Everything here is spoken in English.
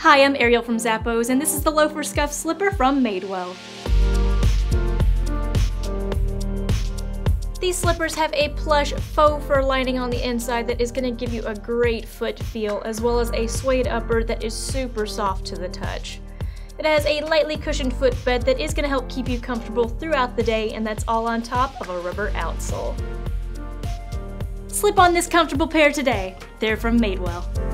Hi, I'm Ariel from Zappos, and this is the Loafer Scuff Slipper from Madewell. These slippers have a plush faux fur lining on the inside that is going to give you a great foot feel, as well as a suede upper that is super soft to the touch. It has a lightly cushioned footbed that is going to help keep you comfortable throughout the day, and that's all on top of a rubber outsole. Slip on this comfortable pair today. They're from Madewell.